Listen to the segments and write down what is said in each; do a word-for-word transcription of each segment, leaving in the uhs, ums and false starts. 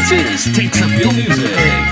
This is Takes Up Your Music.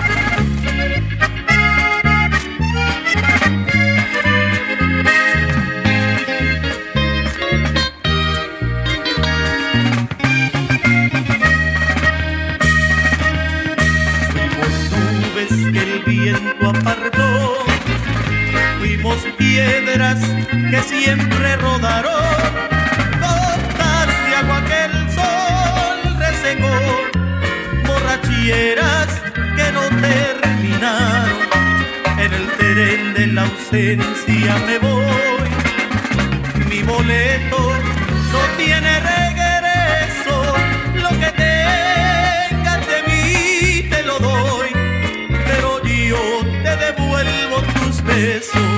Apartó, fuimos piedras que siempre rodaron, gotas de agua que el sol resecó, borracheras que no terminaron. En el tren de la ausencia me voy, mi boleto no tiene regreso, lo que tengas de mí te lo doy, yo te devuelvo tus besos.